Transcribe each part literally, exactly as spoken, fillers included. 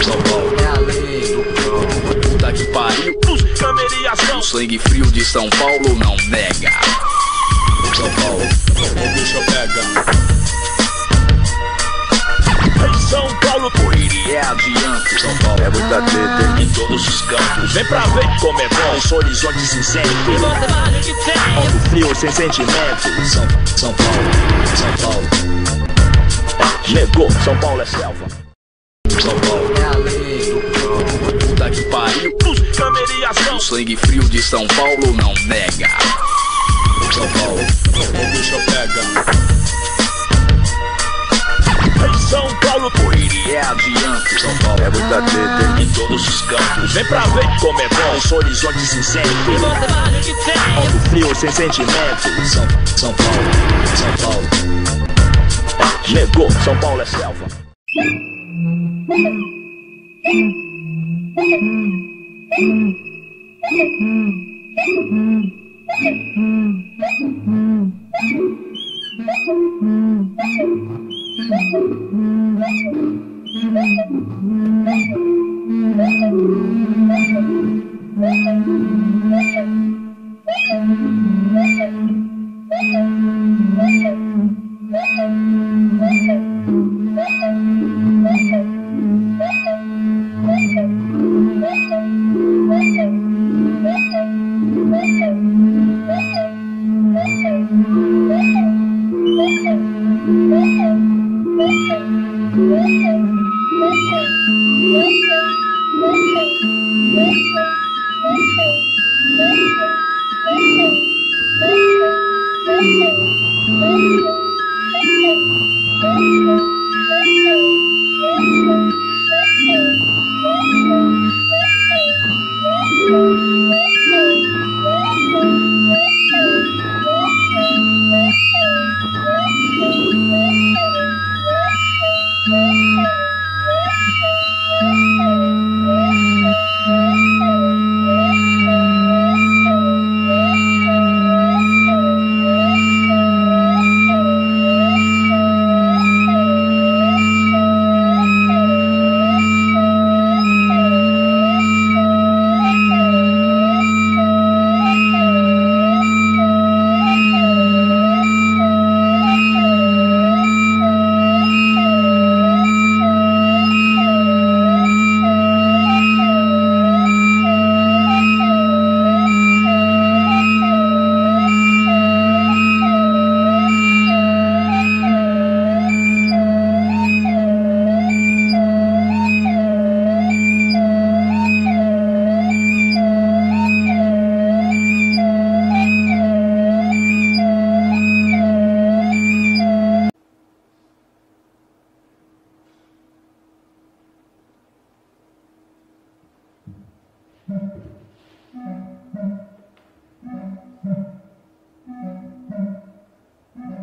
São Paulo é além do campo. Puta que pariu. Câmera e ação. O sangue frio de São Paulo não nega. São Paulo, o bicho pega. São Paulo, correria é adiante. São Paulo é muita treta em todos os campos. Vem pra ver como é bom os horizontes incêndios. E você vale o que tem. Mundo frio sem sentimento. São, São Paulo, São Paulo. Chegou, São Paulo é selva. São Paulo é além do campo. Puta que pariu. Câmera e ação. O sangue frio de São Paulo não nega. São Paulo, o bicho pega. São Paulo, correria é adiante. São Paulo é muita treta em todos os campos. Vem pra ver como é bom os horizontes incêndios. E você vale o que tem. Mundo frio sem sentimento. São, São Paulo, São Paulo. Chegou, São Paulo é selva.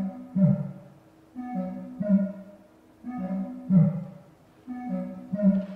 Mm-hmm.